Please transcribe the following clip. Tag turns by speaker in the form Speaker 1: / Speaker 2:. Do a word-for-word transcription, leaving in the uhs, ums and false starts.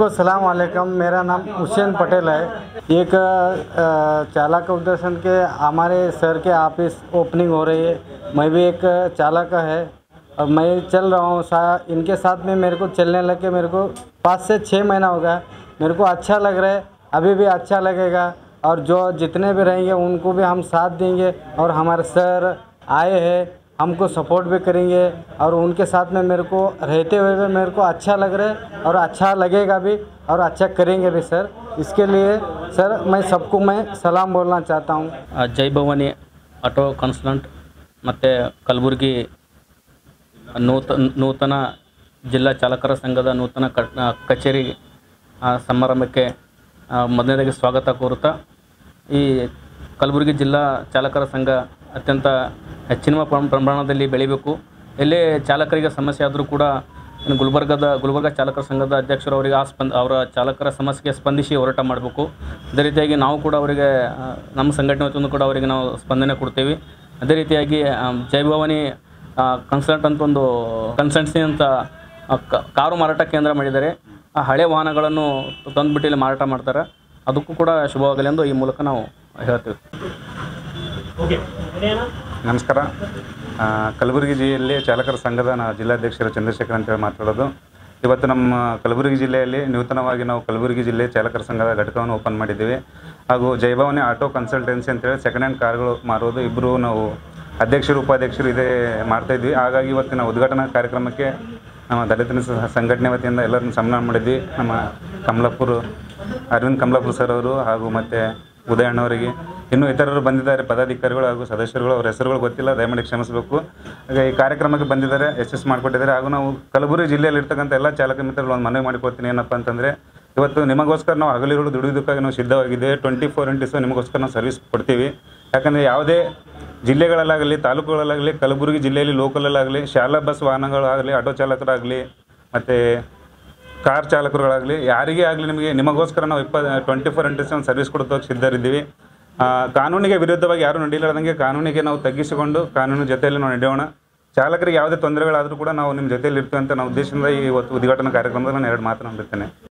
Speaker 1: सबको सलाम वालेकुम। मेरा नाम हुसैन पटेल है। एक चालक उद्दर्शन के हमारे सर के ऑफिस ओपनिंग हो रही है। मैं भी एक चालक है और मैं चल रहा हूँ सा इनके साथ में। मेरे को चलने लग के मेरे को पाँच से छः महीना हो गया। मेरे को अच्छा लग रहा है, अभी भी अच्छा लगेगा। और जो जितने भी रहेंगे उनको भी हम साथ देंगे और हमारे सर आए हैं, हमको सपोर्ट भी करेंगे और उनके साथ में मेरे को रहते हुए भी मेरे को अच्छा लग रहा है और अच्छा लगेगा भी और अच्छा करेंगे भी सर। इसके लिए सर मैं सबको मैं सलाम बोलना चाहता हूँ।
Speaker 2: जय भवानी ಆಟೋ ಕನ್ಸಲ್ಟೆಂಟ್ ಮತ್ತು ಕಲಬುರಗಿ ನೂತನ ನೂತನ ಜಿಲ್ಲಾ ಚಾಲಕರ ಸಂಘದ ನೂತನ ಕಚೇರಿ ಸಮಾರಂಭಕ್ಕೆ ಮೊದಲನೇದಾಗಿ ಸ್ವಾಗತ ಕೋರುತ್ತಾ, ಈ ಕಲಬುರಗಿ ಜಿಲ್ಲಾ ಚಾಲಕರ ಸಂಘ ಅತ್ಯಂತ ಹೆಚ್ಚಿನ ಪ್ರಮಾಣದಲ್ಲಿ ಬೆಳಿಬೇಕು. ಎಲ್ಲೇ ಚಾಲಕರಿಗೆ ಸಮಸ್ಯೆ ಆದರೂ ಕೂಡ ಗುಲ್ಬರ್ಗದ ಗುಲ್ಬರ್ಗ ಚಾಲಕರ ಸಂಘದ ಅಧ್ಯಕ್ಷರು ಅವರಿಗೆ ಆ ಸ್ಪಂದ ಅವರ ಚಾಲಕರ ಸಮಸ್ಯೆಗೆ ಸ್ಪಂದಿಸಿ ಹೋರಾಟ ಮಾಡಬೇಕು. ಅದೇ ರೀತಿಯಾಗಿ ನಾವು ಕೂಡ ಅವರಿಗೆ ನಮ್ಮ ಸಂಘಟನೆ ವತಿಯಿಂದ ಕೂಡ ಅವರಿಗೆ ನಾವು ಸ್ಪಂದನೆ ಕೊಡ್ತೀವಿ. ಅದೇ ರೀತಿಯಾಗಿ ಜೈ ಭವಾನಿ ಕನ್ಸಲ್ಟೆಂಟ್ ಅಂತ ಒಂದು ಕನ್ಸಲ್ಟೆನ್ಸಿ ಅಂತ ಕಾರು ಮಾರಾಟ ಕೇಂದ್ರ ಮಾಡಿದ್ದಾರೆ. ಆ ಹಳೆ ವಾಹನಗಳನ್ನು ತಂದುಬಿಟ್ಟು ಇಲ್ಲಿ ಮಾರಾಟ ಮಾಡ್ತಾರೆ. ಅದಕ್ಕೂ ಕೂಡ ಶುಭವಾಗಲಿ ಎಂದು ಈ ಮೂಲಕ ನಾವು ಹೇಳ್ತೀವಿ.
Speaker 3: ನಮಸ್ಕಾರ. ಕಲಬುರಗಿ ಜಿಲ್ಲೆಯಲ್ಲಿ ಚಾಲಕರ ಸಂಘದ ನಾವು ಜಿಲ್ಲಾಧ್ಯಕ್ಷರು ಚಂದ್ರಶೇಖರ್ ಅಂತೇಳಿ ಮಾತಾಡೋದು. ಇವತ್ತು ನಮ್ಮ ಕಲಬುರಗಿ ಜಿಲ್ಲೆಯಲ್ಲಿ ನೂತನವಾಗಿ ನಾವು ಕಲಬುರಗಿ ಜಿಲ್ಲೆ ಚಾಲಕರ ಸಂಘದ ಘಟಕವನ್ನು ಓಪನ್ ಮಾಡಿದ್ದೀವಿ. ಹಾಗೂ ಜೈಭವಾನಿ ಆಟೋ ಕನ್ಸಲ್ಟೆನ್ಸಿ ಅಂತೇಳಿ ಸೆಕೆಂಡ್ ಹ್ಯಾಂಡ್ ಕಾರ್ಗಳು ಮಾರೋದು ಇಬ್ಬರು ನಾವು ಅಧ್ಯಕ್ಷರು ಉಪಾಧ್ಯಕ್ಷರು ಇದೇ ಮಾಡ್ತಾಯಿದ್ವಿ. ಹಾಗಾಗಿ ಇವತ್ತಿನ ಉದ್ಘಾಟನಾ ಕಾರ್ಯಕ್ರಮಕ್ಕೆ ನಮ್ಮ ದಲಿತ ಸಂಘಟನೆ ವತಿಯಿಂದ ಎಲ್ಲರನ್ನು ಸನ್ಮಾನ ಮಾಡಿದ್ವಿ. ನಮ್ಮ ಕಮಲಾಪುರ ಅರವಿಂದ್ ಕಮಲಾಪುರ ಸರ್ ಅವರು ಹಾಗೂ ಮತ್ತು ಉದಯಣ್ಣವರಿಗೆ ಇನ್ನೂ ಇತರರು ಬಂದಿದ್ದಾರೆ, ಪದಾಧಿಕಾರಿಗಳು ಹಾಗೂ ಸದಸ್ಯರುಗಳು. ಅವರ ಹೆಸರುಗಳು ಗೊತ್ತಿಲ್ಲ, ದಯಮಾಡಿ ಕ್ಷಮಿಸಬೇಕು. ಹಾಗೆ ಈ ಕಾರ್ಯಕ್ರಮಕ್ಕೆ ಬಂದಿದ್ದಾರೆ, ಯಶಸ್ಸು ಮಾಡಿಕೊಟ್ಟಿದ್ದಾರೆ. ಹಾಗೂ ನಾವು ಕಲಬುರಗಿ ಜಿಲ್ಲೆಯಲ್ಲಿರ್ತಕ್ಕಂಥ ಎಲ್ಲ ಚಾಲಕ ಮಿತ್ರಗಳು ಒಂದು ಮನವಿ ಮಾಡಿಕೊಡ್ತೀನಿ. ಏನಪ್ಪ ಅಂತಂದರೆ, ಇವತ್ತು ನಿಮಗೋಸ್ಕರ ನಾವು ಹಗಲಿರುಳು ದುಡಿಯೋದಕ್ಕಾಗಿ ನಾವು ಸಿದ್ಧವಾಗಿದ್ದೇವೆ. ಟ್ವೆಂಟಿ ಫೋರ್ ಇಂಟು ಸೆವೆನ್ ನಿಮಗೋಸ್ಕರ ನಾವು ಸರ್ವಿಸ್ ಕೊಡ್ತೀವಿ. ಯಾಕಂದರೆ ಯಾವುದೇ ಜಿಲ್ಲೆಗಳಲ್ಲಾಗಲಿ ತಾಲೂಕುಗಳಲ್ಲಾಗಲಿ ಕಲಬುರಗಿ ಜಿಲ್ಲೆಯಲ್ಲಿ ಲೋಕಲಲ್ಲಾಗಲಿ ಶಾಲಾ ಬಸ್ ವಾಹನಗಳಾಗಲಿ ಆಟೋ ಚಾಲಕರಾಗಲಿ ಮತ್ತು ಕಾರ್ ಚಾಲಕರುಗಳಾಗಲಿ ಯಾರಿಗೇ ಆಗಲಿ ನಿಮಗೆ ನಿಮಗೋಸ್ಕರ ನಾವು ಇಪ್ಪ twenty four into seven service ಕೊಡೋದಕ್ಕೆ ಸಿದ್ಧರಿದ್ದೀವಿ. ಕಾನೂನಿಗೆ ವಿರುದ್ಧವಾಗಿ ಯಾರೂ ನಡೆಯಲಾರ್ದಂಗೆ ಕಾನೂನಿಗೆ ನಾವು ತಗ್ಗಿಸಿಕೊಂಡು ಕಾನೂನು ಜೊತೆಯಲ್ಲಿ ನಾವು ನಡೆಯೋಣ. ಚಾಲಕರಿಗೆ ಯಾವುದೇ ತೊಂದರೆಗಳಾದರೂ ಕೂಡ ನಾವು ನಿಮ್ಮ ಜೊತೆಯಲ್ಲಿ ಇರ್ತೀವಿ ಅಂತ ನಾವು ಉದ್ದೇಶದಿಂದ ಈ ಇವತ್ತು ಉದ್ಘಾಟನಾ ಕಾರ್ಯಕ್ರಮದಲ್ಲಿ ನಾನು ಎರಡು ಮಾತನಾಡುತ್ತೇನೆ.